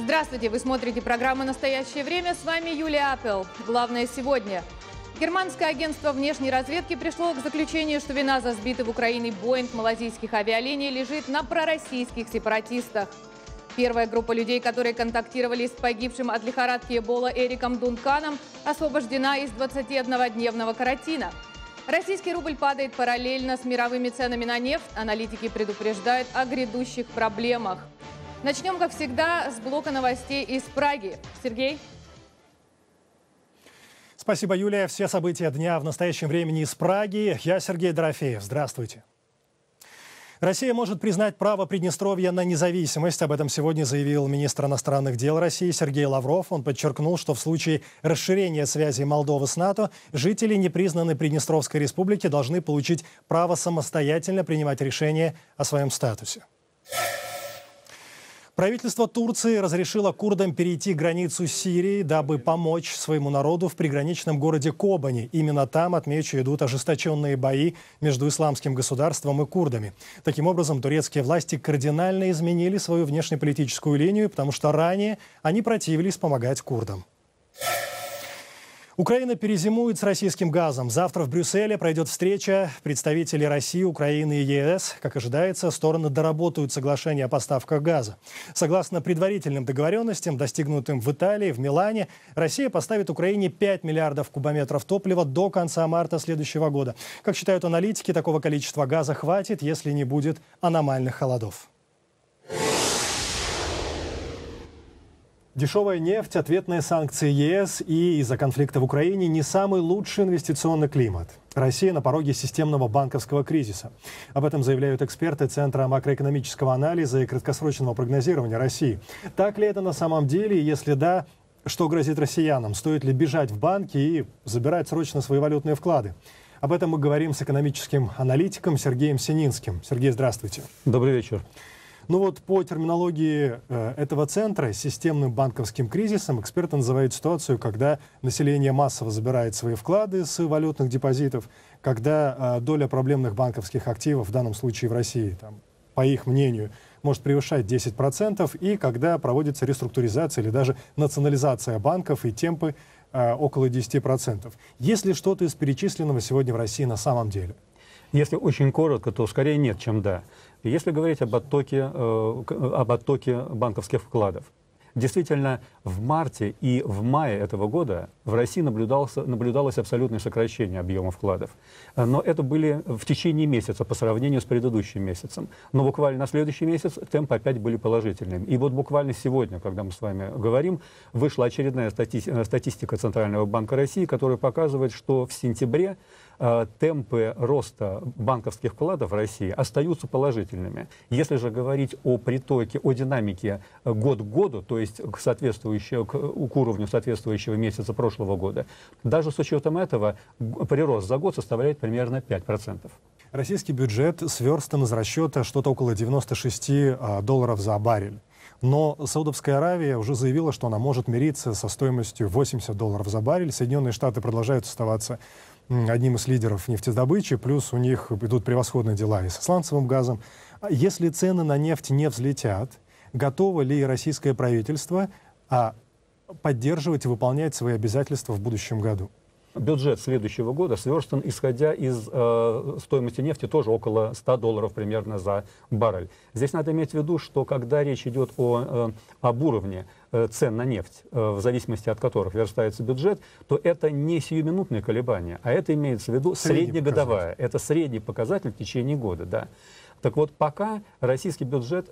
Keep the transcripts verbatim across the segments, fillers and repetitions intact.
Здравствуйте, вы смотрите программу «Настоящее время». С вами Юлия Апел. Главное сегодня. Германское агентство внешней разведки пришло к заключению, что вина за сбитый в Украине Боинг малазийских авиалиний лежит на пророссийских сепаратистах. Первая группа людей, которые контактировали с погибшим от лихорадки Эбола Эриком Дунканом, освобождена из двадцатиоднодневного карантина. Российский рубль падает параллельно с мировыми ценами на нефть. Аналитики предупреждают о грядущих проблемах. Начнем, как всегда, с блока новостей из Праги. Сергей? Спасибо, Юлия. Все события дня в настоящем времени из Праги. Я Сергей Дорофеев. Здравствуйте. Россия может признать право Приднестровья на независимость. Об этом сегодня заявил министр иностранных дел России Сергей Лавров. Он подчеркнул, что в случае расширения связей Молдовы с НАТО жители непризнанной Приднестровской республики должны получить право самостоятельно принимать решения о своем статусе. Правительство Турции разрешило курдам перейти границу с Сирией, дабы помочь своему народу в приграничном городе Кобани. Именно там, отмечу, идут ожесточенные бои между исламским государством и курдами. Таким образом, турецкие власти кардинально изменили свою внешнеполитическую линию, потому что ранее они противились помогать курдам. Украина перезимует с российским газом. Завтра в Брюсселе пройдет встреча представителей России, Украины и ЕС. Как ожидается, стороны доработают соглашение о поставках газа. Согласно предварительным договоренностям, достигнутым в Италии, в Милане, Россия поставит Украине пять миллиардов кубометров топлива до конца марта следующего года. Как считают аналитики, такого количества газа хватит, если не будет аномальных холодов. Дешевая нефть, ответные санкции ЕС и из-за конфликта в Украине не самый лучший инвестиционный климат. Россия на пороге системного банковского кризиса. Об этом заявляют эксперты Центра макроэкономического анализа и краткосрочного прогнозирования России. Так ли это на самом деле? Если да, что грозит россиянам? Стоит ли бежать в банки и забирать срочно свои валютные вклады? Об этом мы говорим с экономическим аналитиком Сергеем Сининским. Сергей, здравствуйте. Добрый вечер. Ну вот по терминологии э, этого центра системным банковским кризисом эксперты называют ситуацию, когда население массово забирает свои вклады с валютных депозитов, когда э, доля проблемных банковских активов, в данном случае в России, там, по их мнению, может превышать десять процентов, и когда проводится реструктуризация или даже национализация банков и темпы э, около десяти процентов. Есть ли что-то из перечисленного сегодня в России на самом деле? Если очень коротко, то скорее нет, чем да. Если говорить об оттоке, э, об оттоке банковских вкладов, действительно, в марте и в мае этого года в России наблюдалось абсолютное сокращение объема вкладов. Но это были в течение месяца по сравнению с предыдущим месяцем. Но буквально на следующий месяц темпы опять были положительными. И вот буквально сегодня, когда мы с вами говорим, вышла очередная стати статистика Центрального банка России, которая показывает, что в сентябре э, темпы роста банковских вкладов в России остаются положительными. Если же говорить о притоке, о динамике год к году, то есть к, соответствующему, к, к уровню соответствующего месяца прошлого года, даже с учетом этого прирост за год составляет примерно пять процентов. Российский бюджет сверстан из расчета что-то около девяноста шести долларов за баррель. Но Саудовская Аравия уже заявила, что она может мириться со стоимостью восемьдесят долларов за баррель. Соединенные Штаты продолжают оставаться одним из лидеров нефтедобычи, плюс у них идут превосходные дела и с сланцевым газом. Если цены на нефть не взлетят, готово ли российское правительство а, поддерживать и выполнять свои обязательства в будущем году? Бюджет следующего года сверстан, исходя из э, стоимости нефти, тоже около ста долларов примерно за баррель. Здесь надо иметь в виду, что когда речь идет о, э, об уровне э, цен на нефть, э, в зависимости от которых верстается бюджет, то это не сиюминутные колебания, а это имеется в виду среднегодовая. Это средний показатель в течение года, да. Так вот, пока российский бюджет,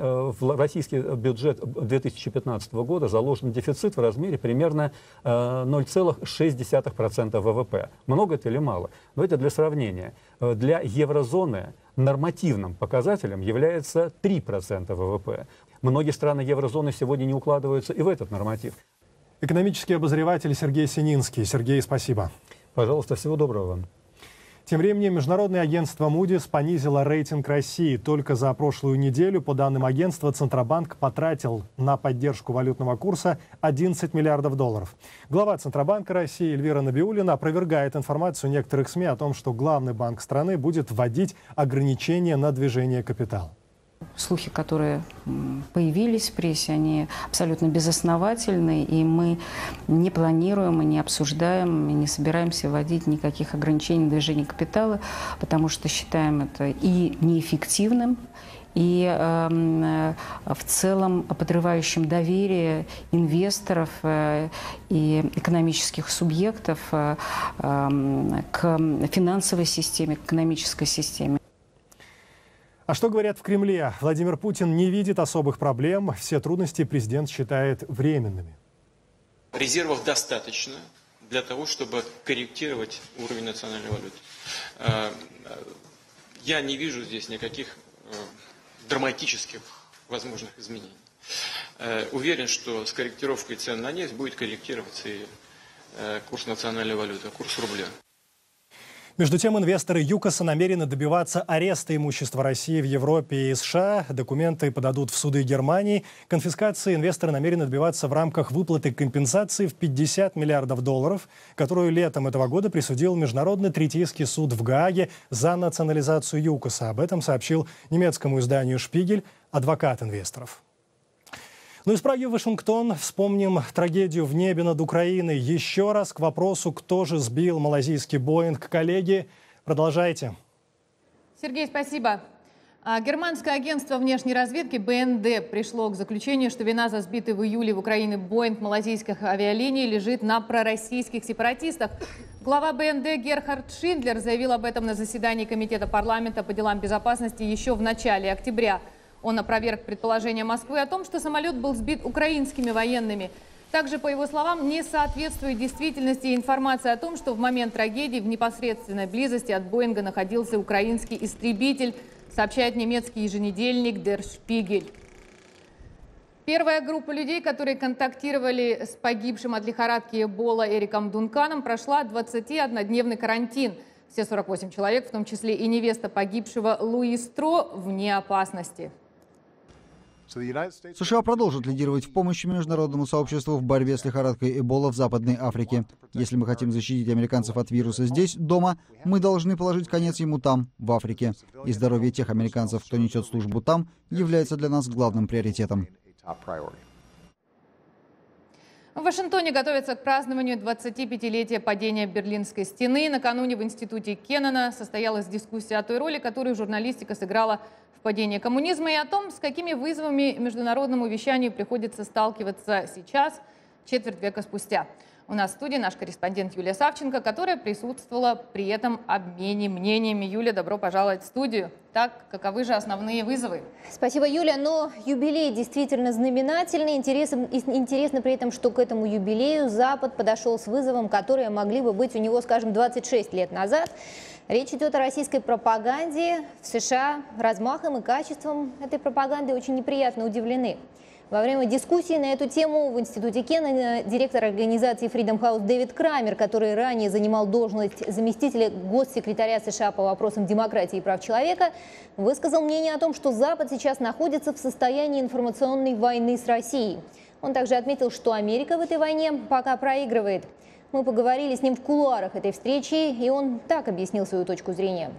в российский бюджет две тысячи пятнадцатого года заложен дефицит в размере примерно ноль целых шесть десятых процента ВВП. Много это или мало? Давайте для сравнения. Для еврозоны нормативным показателем является три процента ВВП. Многие страны еврозоны сегодня не укладываются и в этот норматив. Экономический обозреватель Сергей Сининский. Сергей, спасибо. Пожалуйста, всего доброго вам. Тем временем международное агентство Moody's понизило рейтинг России. Только за прошлую неделю, по данным агентства, Центробанк потратил на поддержку валютного курса одиннадцать миллиардов долларов. Глава Центробанка России Эльвира Набиуллина опровергает информацию некоторых СМИ о том, что главный банк страны будет вводить ограничения на движение капитала. Слухи, которые появились в прессе, они абсолютно безосновательны, и мы не планируем, и не обсуждаем, и не собираемся вводить никаких ограничений движения капитала, потому что считаем это и неэффективным, и э, в целом подрывающим доверие инвесторов э, и экономических субъектов э, э, к финансовой системе, к экономической системе. А что говорят в Кремле? Владимир Путин не видит особых проблем, все трудности президент считает временными. Резервов достаточно для того, чтобы корректировать уровень национальной валюты. Я не вижу здесь никаких драматических возможных изменений. Уверен, что с корректировкой цен на нефть будет корректироваться и курс национальной валюты, курс рубля. Между тем, инвесторы ЮКОСа намерены добиваться ареста имущества России в Европе и США. Документы подадут в суды Германии. Конфискации инвесторы намерены добиваться в рамках выплаты компенсации в пятьдесят миллиардов долларов, которую летом этого года присудил Международный третейский суд в Гааге за национализацию ЮКОСа. Об этом сообщил немецкому изданию «Шпигель» адвокат инвесторов. Ну и из Праги в Вашингтон вспомним трагедию в небе над Украиной. Еще раз к вопросу, кто же сбил малазийский Боинг. Коллеги, продолжайте. Сергей, спасибо. Германское агентство внешней разведки бэ эн дэ пришло к заключению, что вина за сбитый в июле в Украине Боинг малазийских авиалиний лежит на пророссийских сепаратистах. Глава бэ эн дэ Герхард Шиндлер заявил об этом на заседании Комитета парламента по делам безопасности еще в начале октября. Он опроверг предположение Москвы о том, что самолет был сбит украинскими военными. Также, по его словам, не соответствует действительности информация о том, что в момент трагедии в непосредственной близости от Боинга находился украинский истребитель, сообщает немецкий еженедельник Der Spiegel. Первая группа людей, которые контактировали с погибшим от лихорадки Эбола Эриком Дунканом, прошла двадцатиоднодневный карантин. Все сорок восемь человек, в том числе и невеста погибшего Луи Стро, вне опасности. США продолжат лидировать в помощи международному сообществу в борьбе с лихорадкой Эбола в Западной Африке. Если мы хотим защитить американцев от вируса здесь, дома, мы должны положить конец ему там, в Африке. И здоровье тех американцев, кто несет службу там, является для нас главным приоритетом. В Вашингтоне готовятся к празднованию двадцатипятилетия падения Берлинской стены. Накануне в институте Кеннона состоялась дискуссия о той роли, которую журналистика сыграла в падении коммунизма, и о том, с какими вызовами международному вещанию приходится сталкиваться сейчас, четверть века спустя. У нас в студии наш корреспондент Юлия Савченко, которая присутствовала при этом обмене мнениями. Юля, добро пожаловать в студию. Так, каковы же основные вызовы? Спасибо, Юля. Но юбилей действительно знаменательный. Интересно, интересно при этом, что к этому юбилею Запад подошел с вызовом, которые могли бы быть у него, скажем, двадцать шесть лет назад. Речь идет о российской пропаганде. В США размахом и качеством этой пропаганды очень неприятно удивлены. Во время дискуссии на эту тему в институте Кеннона директор организации Freedom House Дэвид Крамер, который ранее занимал должность заместителя госсекретаря США по вопросам демократии и прав человека, высказал мнение о том, что Запад сейчас находится в состоянии информационной войны с Россией. Он также отметил, что Америка в этой войне пока проигрывает. Мы поговорили с ним в кулуарах этой встречи, и он так объяснил свою точку зрения.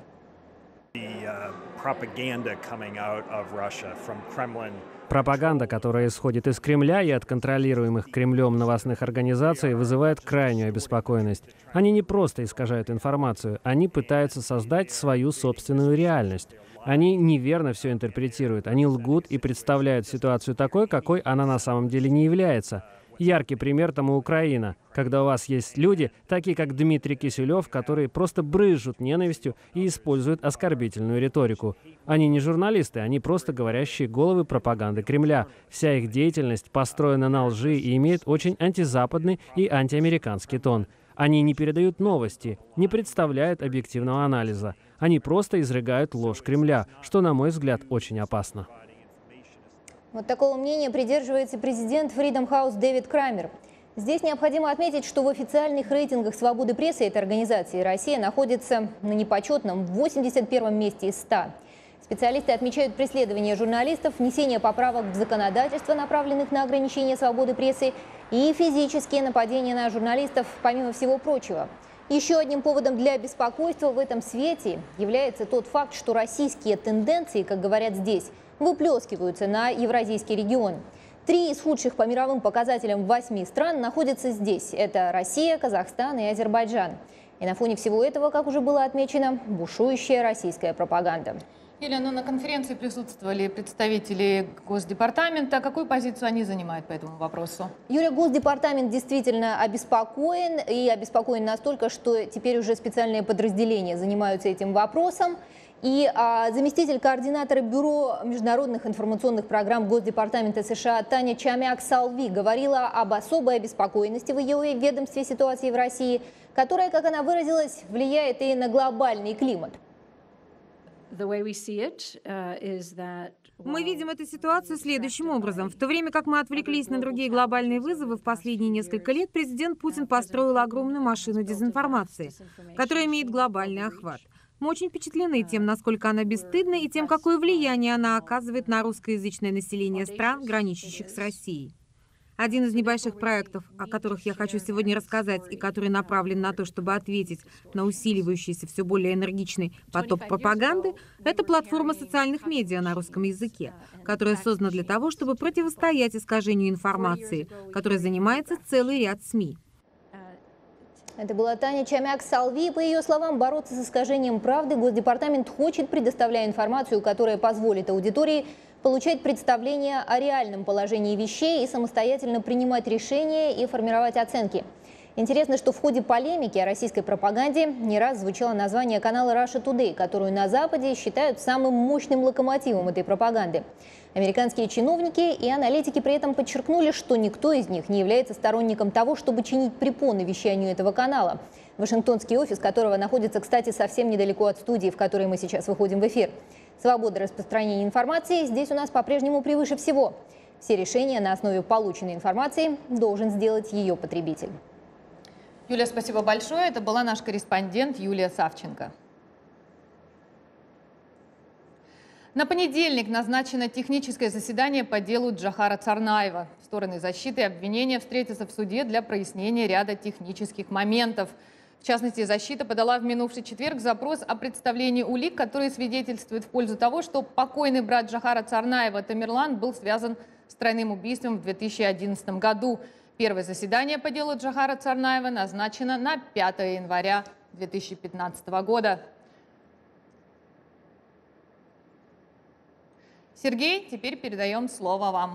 Пропаганда, которая исходит из Кремля и от контролируемых Кремлем новостных организаций, вызывает крайнюю обеспокоенность. Они не просто искажают информацию, они пытаются создать свою собственную реальность. Они неверно все интерпретируют, они лгут и представляют ситуацию такой, какой она на самом деле не является. Яркий пример тому Украина, когда у вас есть люди, такие как Дмитрий Киселев, которые просто брызжут ненавистью и используют оскорбительную риторику. Они не журналисты, они просто говорящие головы пропаганды Кремля. Вся их деятельность построена на лжи и имеет очень антизападный и антиамериканский тон. Они не передают новости, не представляют объективного анализа. Они просто изрыгают ложь Кремля, что, на мой взгляд, очень опасно. Вот такого мнения придерживается президент Freedom House Дэвид Крамер. Здесь необходимо отметить, что в официальных рейтингах свободы прессы этой организации Россия находится на непочетном восемьдесят первом месте из ста. Специалисты отмечают преследование журналистов, внесение поправок в законодательство, направленных на ограничение свободы прессы, и физические нападения на журналистов, помимо всего прочего. Еще одним поводом для беспокойства в этом свете является тот факт, что российские тенденции, как говорят здесь, выплескиваются на евразийский регион. Три из худших по мировым показателям восьми стран находятся здесь. Это Россия, Казахстан и Азербайджан. И на фоне всего этого, как уже было отмечено, бушующая российская пропаганда. Юлия, ну, на конференции присутствовали представители Госдепартамента. Какую позицию они занимают по этому вопросу? Юлия, Госдепартамент действительно обеспокоен. И обеспокоен настолько, что теперь уже специальные подразделения занимаются этим вопросом. И а, заместитель координатора Бюро международных информационных программ Госдепартамента США Таня Чамяк-Салви говорила об особой обеспокоенности в ее ведомстве ситуации в России, которая, как она выразилась, влияет и на глобальный климат. Мы видим эту ситуацию следующим образом. В то время как мы отвлеклись на другие глобальные вызовы, в последние несколько лет президент Путин построил огромную машину дезинформации, которая имеет глобальный охват. Мы очень впечатлены тем, насколько она бесстыдна, и тем, какое влияние она оказывает на русскоязычное население стран, граничащих с Россией. Один из небольших проектов, о которых я хочу сегодня рассказать, и который направлен на то, чтобы ответить на усиливающийся все более энергичный поток пропаганды, это платформа социальных медиа на русском языке, которая создана для того, чтобы противостоять искажению информации, которой занимается целый ряд СМИ. Это была Таня Чамяк-Салви. По ее словам, бороться с искажением правды Госдепартамент хочет, предоставляя информацию, которая позволит аудитории получать представление о реальном положении вещей и самостоятельно принимать решения и формировать оценки. Интересно, что в ходе полемики о российской пропаганде не раз звучало название канала Russia Today, которую на Западе считают самым мощным локомотивом этой пропаганды. Американские чиновники и аналитики при этом подчеркнули, что никто из них не является сторонником того, чтобы чинить препоны вещанию этого канала, Вашингтонский офис которого находится, кстати, совсем недалеко от студии, в которой мы сейчас выходим в эфир. Свобода распространения информации здесь у нас по-прежнему превыше всего. Все решения на основе полученной информации должен сделать ее потребитель. Юлия, спасибо большое. Это была наш корреспондент Юлия Савченко. На понедельник назначено техническое заседание по делу Джохара Царнаева. Стороны защиты и обвинения встретятся в суде для прояснения ряда технических моментов. В частности, защита подала в минувший четверг запрос о представлении улик, которые свидетельствуют в пользу того, что покойный брат Джохара Царнаева Тамерлан был связан с тройным убийством в две тысячи одиннадцатом году. Первое заседание по делу Джохара Царнаева назначено на пятое января две тысячи пятнадцатого года. Сергей, теперь передаем слово вам.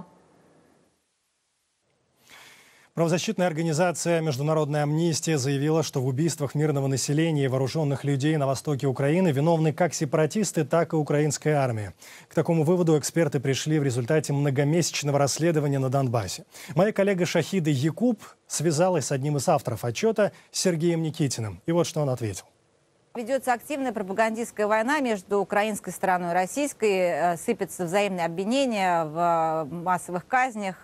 Правозащитная организация «Международная амнистия» заявила, что в убийствах мирного населения и вооруженных людей на востоке Украины виновны как сепаратисты, так и украинская армия. К такому выводу эксперты пришли в результате многомесячного расследования на Донбассе. Моя коллега Шахида Якуб связалась с одним из авторов отчета Сергеем Никитиным. И вот что он ответил. Ведется активная пропагандистская война между украинской стороной и российской. Сыпятся взаимные обвинения в массовых казнях,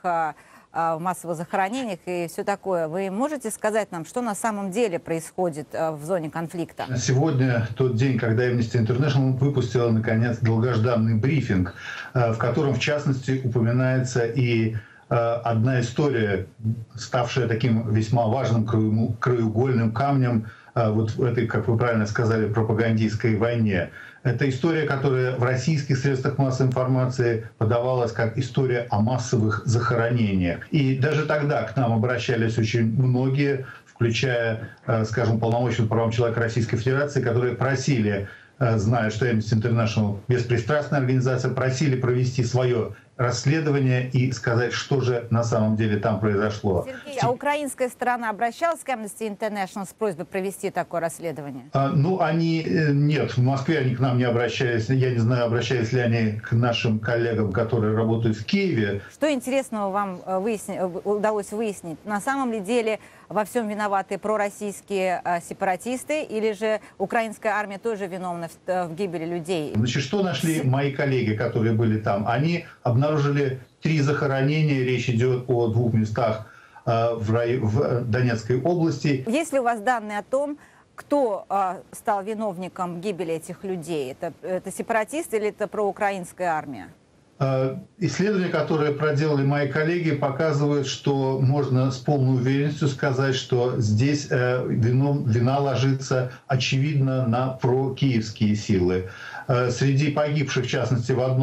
в массовых захоронениях и все такое. Вы можете сказать нам, что на самом деле происходит в зоне конфликта? Сегодня тот день, когда Amnesty International выпустила, наконец, долгожданный брифинг, в котором, в частности, упоминается и одна история, ставшая таким весьма важным краеугольным камнем вот в этой, как вы правильно сказали, пропагандистской войне. Это история, которая в российских средствах массовой информации подавалась как история о массовых захоронениях. И даже тогда к нам обращались очень многие, включая, скажем, полномочного по правам человека Российской Федерации, которые просили, зная, что Amnesty International беспристрастная организация, просили провести свое расследование и сказать, что же на самом деле там произошло. Сергей, а украинская сторона обращалась к Amnesty International с просьбой провести такое расследование? А, ну, они... Нет, в Москве они к нам не обращались. Я не знаю, обращались ли они к нашим коллегам, которые работают в Киеве. Что интересного вам выясни... удалось выяснить? На самом ли деле во всем виноваты пророссийские а, сепаратисты, или же украинская армия тоже виновна в, в гибели людей? Значит, что нашли мои коллеги, которые были там? Они обнаружили три захоронения. Речь идет о двух местах э, в, рай... в Донецкой области. Есть ли у вас данные о том, кто э, стал виновником гибели этих людей? Это, это сепаратисты или это проукраинская армия? Исследования, которые проделали мои коллеги, показывают, что можно с полной уверенностью сказать, что здесь вина, вина ложится, очевидно, на прокиевские силы. Среди погибших, в частности, в одном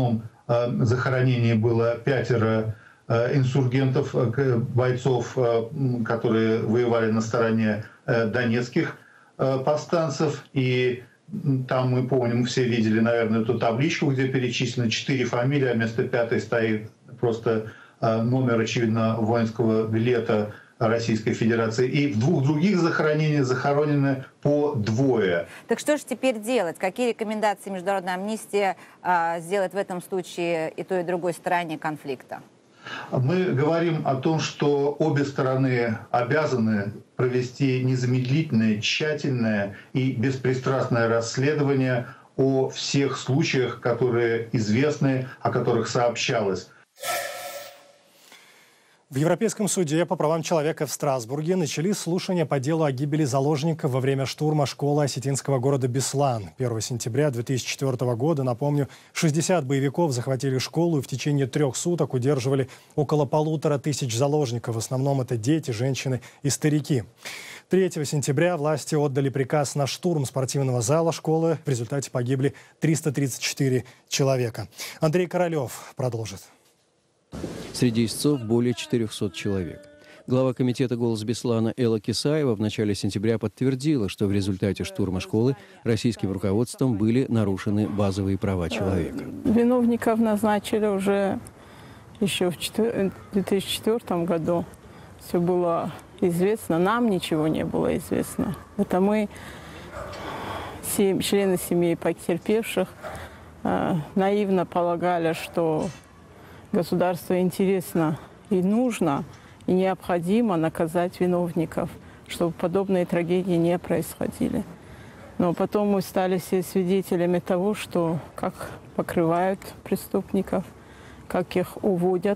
захоронении было пятеро инсургентов, бойцов, которые воевали на стороне донецких повстанцев. И там, мы помним, все видели, наверное, эту табличку, где перечислены четыре фамилии, а вместо пятой стоит просто номер, очевидно, воинского билета Российской Федерации. И в двух других захоронениях захоронены по двое. Так что же теперь делать? Какие рекомендации Международная амнистия а, сделает в этом случае и той, и другой стороне конфликта? Мы говорим о том, что обе стороны обязаны провести незамедлительное, тщательное и беспристрастное расследование о всех случаях, которые известны, о которых сообщалось. В Европейском суде по правам человека в Страсбурге начались слушания по делу о гибели заложников во время штурма школы осетинского города Беслан. первого сентября две тысячи четвёртого года, напомню, шестьдесят боевиков захватили школу и в течение трех суток удерживали около полутора тысяч заложников. В основном это дети, женщины и старики. третьего сентября власти отдали приказ на штурм спортивного зала школы. В результате погибли триста тридцать четыре человека. Андрей Королев продолжит. Среди истцов более четырёхсот человек. Глава комитета «Голос Беслана» Элла Кисаева в начале сентября подтвердила, что в результате штурма школы российским руководством были нарушены базовые права человека. Виновников назначили уже еще в две тысячи четвёртом году. Все было известно, нам ничего не было известно. Это мы, члены семей потерпевших, наивно полагали, что государству интересно и нужно, и необходимо наказать виновников, чтобы подобные трагедии не происходили. Но потом мы стали все свидетелями того, что как покрывают преступников, как их уводят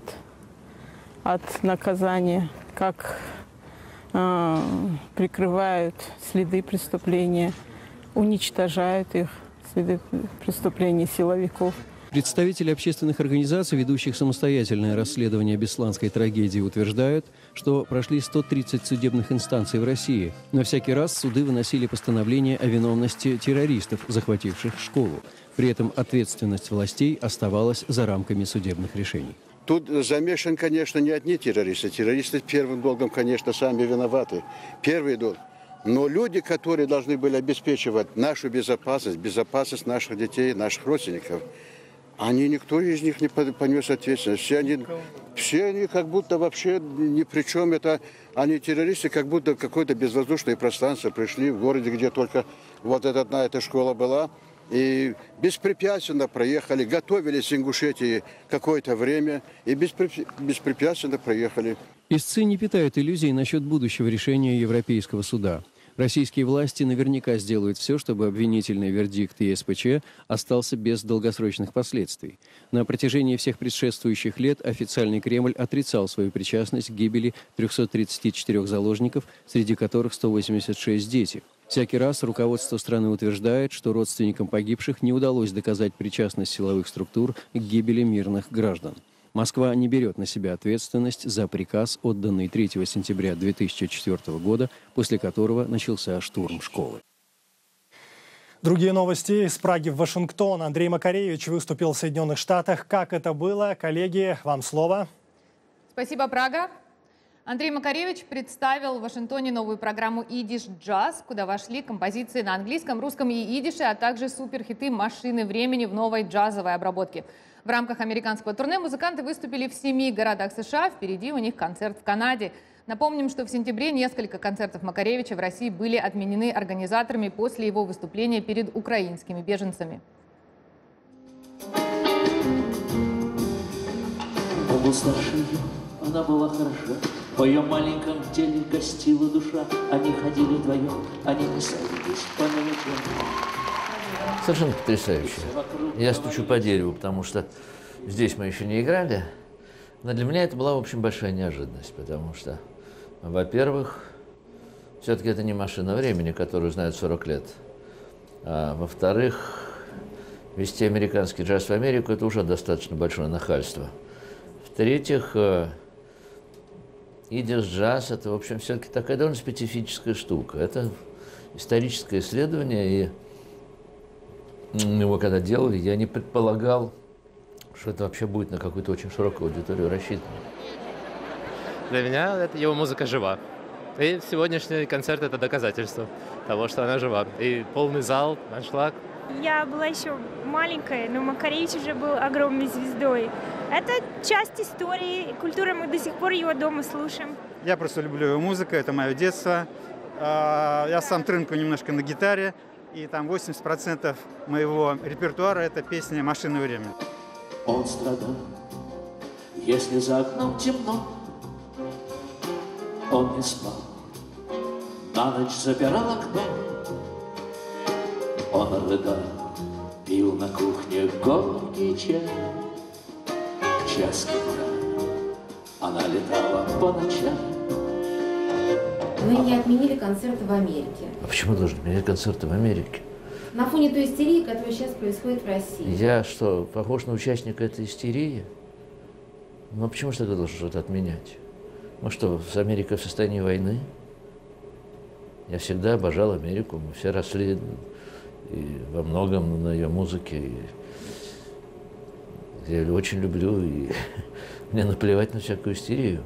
от наказания, как э, прикрывают следы преступления, уничтожают их, следы преступлений силовиков. Представители общественных организаций, ведущих самостоятельное расследование бесланской трагедии, утверждают, что прошли сто тридцать судебных инстанций в России. Но всякий раз суды выносили постановление о виновности террористов, захвативших школу. При этом ответственность властей оставалась за рамками судебных решений. Тут замешан, конечно, не одни террористы. Террористы первым долгом, конечно, сами виноваты. Первый долг. Но люди, которые должны были обеспечивать нашу безопасность, безопасность наших детей, наших родственников, они, никто из них не понес ответственность. Все они, все они как будто вообще ни при чем. Это, они террористы, как будто в какое-то безвоздушное пространство пришли в городе, где только вот эта, эта школа была. И беспрепятственно проехали, готовились в Ингушетии какое-то время и беспрепятственно проехали. Истцы не питают иллюзий насчет будущего решения Европейского суда. Российские власти наверняка сделают все, чтобы обвинительный вердикт ЕСПЧ остался без долгосрочных последствий. На протяжении всех предшествующих лет официальный Кремль отрицал свою причастность к гибели трёхсот тридцати четырёх заложников, среди которых сто восемьдесят шесть дети. Всякий раз руководство страны утверждает, что родственникам погибших не удалось доказать причастность силовых структур к гибели мирных граждан. Москва не берет на себя ответственность за приказ, отданный третьего сентября две тысячи четвёртого года, после которого начался штурм школы. Другие новости из Праги в Вашингтон. Андрей Макаревич выступил в Соединенных Штатах. Как это было? Коллеги, вам слово. Спасибо, Прага. Андрей Макаревич представил в Вашингтоне новую программу «Идиш Джаз», куда вошли композиции на английском, русском и идише, а также суперхиты «Машины времени» в новой джазовой обработке. В рамках американского турне музыканты выступили в семи городах США, впереди у них концерт в Канаде. Напомним, что в сентябре несколько концертов Макаревича в России были отменены организаторами после его выступления перед украинскими беженцами. Она была хороша, в моем маленьком теле гостила душа. Они ходили вдвоем, они не садились по ночам. Совершенно потрясающе. Я стучу по дереву, потому что здесь мы еще не играли. Но для меня это была, в общем, большая неожиданность, потому что, во-первых, все-таки это не машина времени, которую знают сорок лет. А во-вторых, везти американский джаз в Америку – это уже достаточно большое нахальство. В-третьих, идиш джаз – это, в общем, все-таки такая довольно специфическая штука. Это историческое исследование, и его когда делали, я не предполагал, что это вообще будет на какую-то очень широкую аудиторию рассчитано. Для меня это его музыка жива. И сегодняшний концерт — это доказательство того, что она жива. И полный зал, аншлаг. Я была еще маленькая, но Макаревич уже был огромной звездой. Это часть истории, культуры, мы до сих пор его дома слушаем. Я просто люблю его музыку, это мое детство. Я сам трынкаю немножко на гитаре, и там восемьдесят процентов моего репертуара — это песни «Машина времени». Он страдал, если за окном темно, он не спал, на ночь запирал окно. Он рыдал, пил на кухне горький чай. В час утра она летала по ночам. Вы не отменили концерты в Америке. А почему должны отменять концерты в Америке? На фоне той истерии, которая сейчас происходит в России. Я что, похож на участника этой истерии? Ну, а почему же тогда должен что-то отменять? Ну что, с Америкой в состоянии войны? Я всегда обожал Америку, мы все росли и во многом на ее музыке. И я ее очень люблю, и мне наплевать на всякую истерию.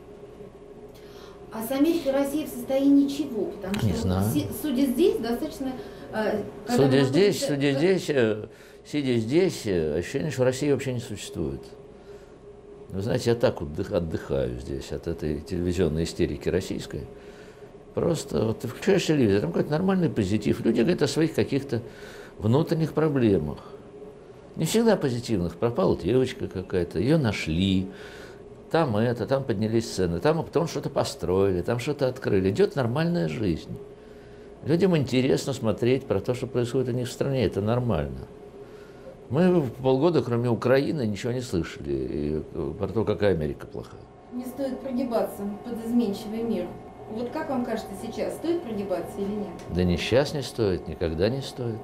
А с Америкой Россия в состоянии чего? Потому что, не знаю. Судя здесь, достаточно... Судя здесь, находится... судя здесь, сидя здесь, ощущение, что России вообще не существует. Вы знаете, я так отдыхаю здесь от этой телевизионной истерики российской. Просто вот ты включаешь телевизор, там какой-то нормальный позитив. Люди говорят о своих каких-то внутренних проблемах. Не всегда позитивных. Пропала девочка какая-то, ее нашли. Там это, там поднялись цены, там потом что-то построили, там что-то открыли. Идет нормальная жизнь. Людям интересно смотреть про то, что происходит у них в стране. Это нормально. Мы полгода, кроме Украины, ничего не слышали и про то, какая Америка плохая. Не стоит прогибаться под изменчивый мир. Вот как вам кажется сейчас, стоит прогибаться или нет? Да ни сейчас не стоит, никогда не стоит.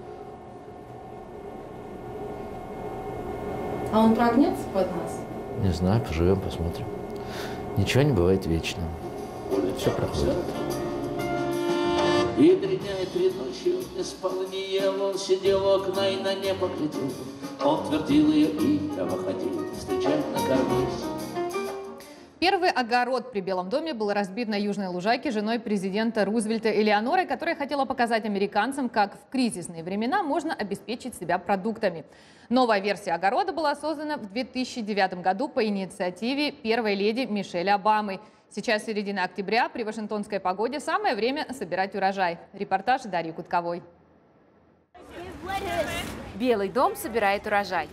А он прогнется под нас? Не знаю, поживем, посмотрим. Ничего не бывает вечным. Все проходит. И три дня и три ночи он не спал и не ел, он сидел у окна и на небо глядел. Он твердил ее имя, выходил встречать на карниз. Первый огород при Белом доме был разбит на Южной Лужайке женой президента Рузвельта Элеонорой, которая хотела показать американцам, как в кризисные времена можно обеспечить себя продуктами. Новая версия огорода была создана в две тысячи девятом году по инициативе первой леди Мишель Обамы. Сейчас середина октября, при вашингтонской погоде самое время собирать урожай. Репортаж Дарьи Кутковой. Белый дом собирает урожай.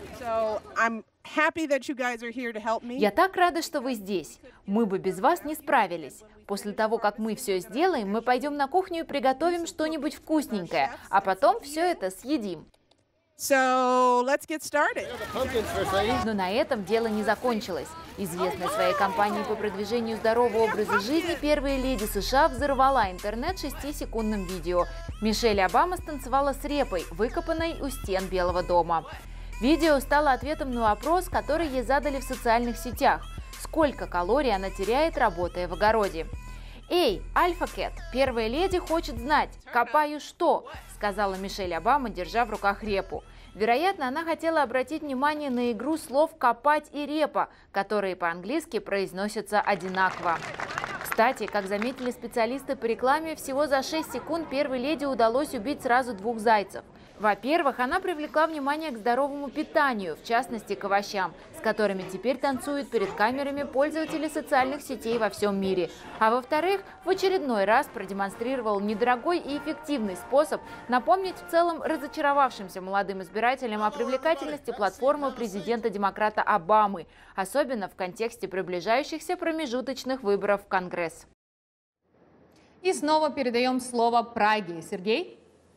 Я так рада, что вы здесь. Мы бы без вас не справились. После того, как мы все сделаем, мы пойдем на кухню и приготовим что-нибудь вкусненькое, а потом все это съедим. So, let's get started. Но на этом дело не закончилось. Известная своей кампанией по продвижению здорового образа жизни первая леди США взорвала интернет шестисекундным видео. Мишель Обама станцевала с репой, выкопанной у стен Белого дома. Видео стало ответом на вопрос, который ей задали в социальных сетях. Сколько калорий она теряет, работая в огороде? «Эй, Альфа Кэт, первая леди хочет знать, копаю что?» – сказала Мишель Обама, держа в руках репу. Вероятно, она хотела обратить внимание на игру слов «копать» и «репа», которые по-английски произносятся одинаково. Кстати, как заметили специалисты по рекламе, всего за шесть секунд первой леди удалось убить сразу двух зайцев. Во-первых, она привлекла внимание к здоровому питанию, в частности к овощам, с которыми теперь танцуют перед камерами пользователи социальных сетей во всем мире. А во-вторых, в очередной раз продемонстрировал недорогой и эффективный способ напомнить в целом разочаровавшимся молодым избирателям о привлекательности платформы президента-демократа Обамы, особенно в контексте приближающихся промежуточных выборов в Конгресс. И снова передаем слово Праге. Сергей?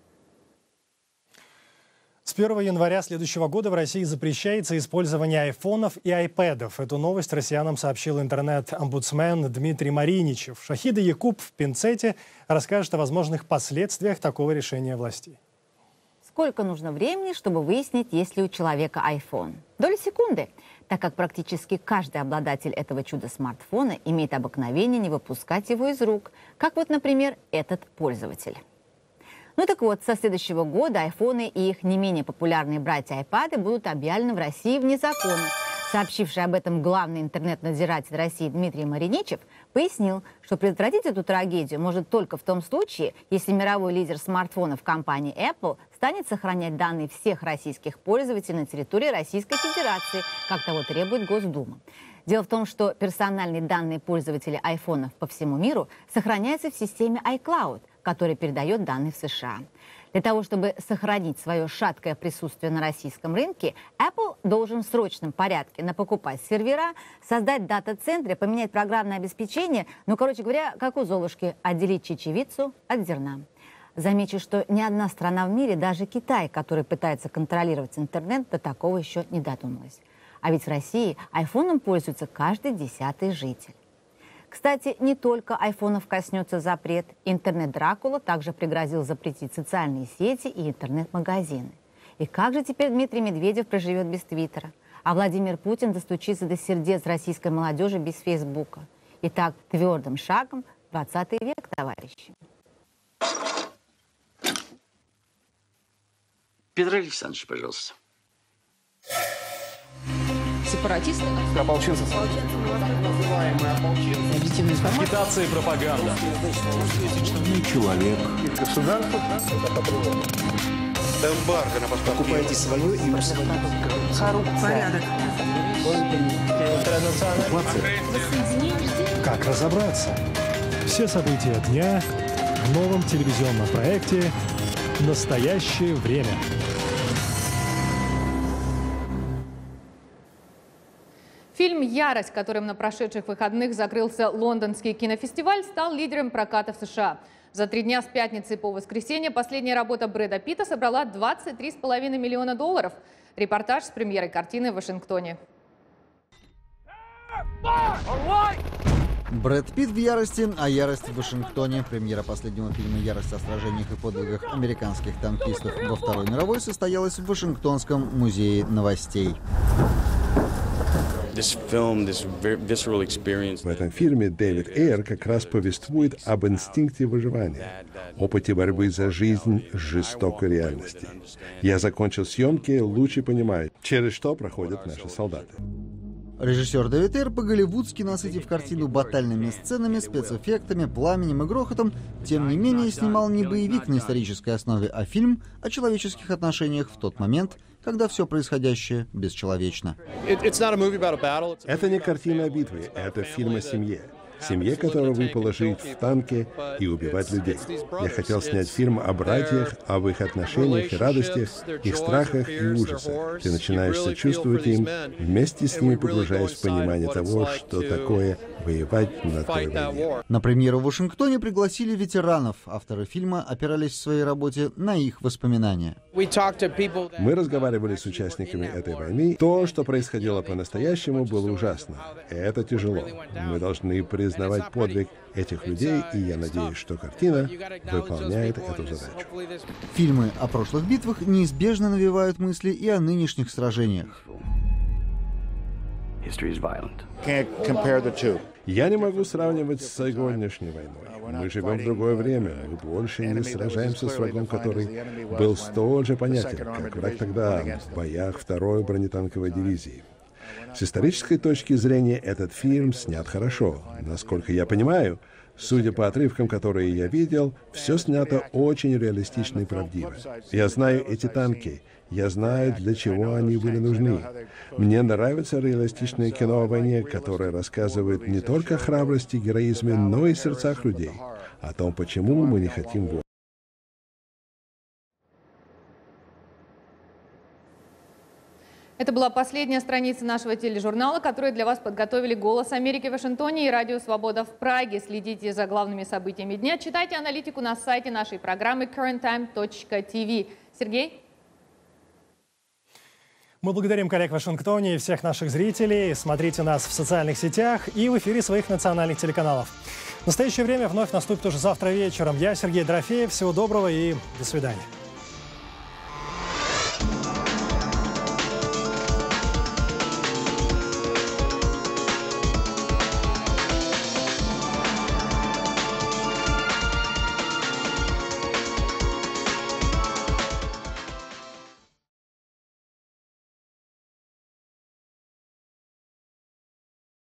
С первого января следующего года в России запрещается использование айфонов и айпэдов. Эту новость россиянам сообщил интернет-омбудсмен Дмитрий Мариничев. Шахида Якуб в пинцете расскажет о возможных последствиях такого решения властей. Сколько нужно времени, чтобы выяснить, есть ли у человека айфон? Доли секунды, так как практически каждый обладатель этого чудо-смартфона имеет обыкновение не выпускать его из рук, как вот, например, этот пользователь. Ну так вот, со следующего года айфоны и их не менее популярные братья айпады будут объявлены в России вне закона. Сообщивший об этом главный интернет-надзиратель России Дмитрий Мариничев пояснил, что предотвратить эту трагедию может только в том случае, если мировой лидер смартфонов компании Apple станет сохранять данные всех российских пользователей на территории Российской Федерации, как того требует Госдума. Дело в том, что персональные данные пользователей айфонов по всему миру сохраняются в системе iCloud, который передает данные в США. Для того, чтобы сохранить свое шаткое присутствие на российском рынке, Apple должен в срочном порядке напокупать сервера, создать дата-центры, поменять программное обеспечение, ну, короче говоря, как у Золушки, отделить чечевицу от зерна. Замечу, что ни одна страна в мире, даже Китай, который пытается контролировать интернет, до такого еще не додумалась. А ведь в России айфоном пользуется каждый десятый житель. Кстати, не только айфонов коснется запрет. Интернет-дракула также пригрозил запретить социальные сети и интернет-магазины. И как же теперь Дмитрий Медведев проживет без Твиттера? А Владимир Путин достучится до сердец российской молодежи без Фейсбука? Итак, твердым шагом двадцатый век, товарищи. Петр Александрович, пожалуйста. Сепаратисты? Ополченцы. Агитация и пропаганда. Человек. Государство. Эмбарго на паспорт. Покупайте свое и Порядок. Как разобраться? Все события дня в новом телевизионном проекте «Настоящее время». Фильм «Ярость», которым на прошедших выходных закрылся лондонский кинофестиваль, стал лидером проката в США. За три дня с пятницы по воскресенье последняя работа Брэда Питта собрала двадцать три с половиной миллиона долларов. Репортаж с премьерой картины в Вашингтоне. Брэд Питт в ярости, а ярость в Вашингтоне. Премьера последнего фильма «Ярость» о сражениях и подвигах американских танкистов во Второй мировой состоялась в Вашингтонском музее новостей. В этом фильме Дэвид Эйр как раз повествует об инстинкте выживания, опыте борьбы за жизнь с жестокой реальностью. Я закончил съемки, лучше понимаю, через что проходят наши солдаты. Режиссер Дэвид Эйр по-голливудски, насытив картину батальными сценами, спецэффектами, пламенем и грохотом, тем не менее снимал не боевик на исторической основе, а фильм о человеческих отношениях в тот момент, когда все происходящее бесчеловечно. Это не картина о битве, это фильм о семье. Семье, которую выпало жить в танке и убивать людей. Я хотел снять фильм о братьях, об их отношениях и радостях, их страхах и ужасах. Ты начинаешь сочувствовать им, вместе с ними погружаясь в понимание того, что такое воевать на той войне. На премьеру в Вашингтоне пригласили ветеранов. Авторы фильма опирались в своей работе на их воспоминания. Мы разговаривали с участниками этой войны. То, что происходило по-настоящему, было ужасно. Это тяжело. Мы должны признавать подвиг этих людей, и я надеюсь, что картина выполняет эту задачу. Фильмы о прошлых битвах неизбежно навевают мысли и о нынешних сражениях. Я не могу сравнивать с сегодняшней войной. Мы живем в другое время. Мы больше не сражаемся с врагом, который был столь же понятен, как враг тогда в боях второй бронетанковой дивизии. С исторической точки зрения этот фильм снят хорошо. Насколько я понимаю, судя по отрывкам, которые я видел, все снято очень реалистично и правдиво. Я знаю эти танки. Я знаю, для чего они были нужны. Мне нравится реалистичное кино о войне, которое рассказывает не только о храбрости и героизме, но и о сердцах людей, о том, почему мы не хотим войны. Это была последняя страница нашего тележурнала, которую для вас подготовили «Голос Америки» в Вашингтоне и «Радио Свобода» в Праге. Следите за главными событиями дня. Читайте аналитику на сайте нашей программы current time точка ти ви. Сергей? Мы благодарим коллег в Вашингтоне и всех наших зрителей. Смотрите нас в социальных сетях и в эфире своих национальных телеканалов. Настоящее время вновь наступит уже завтра вечером. Я Сергей Дорофеев. Всего доброго и до свидания.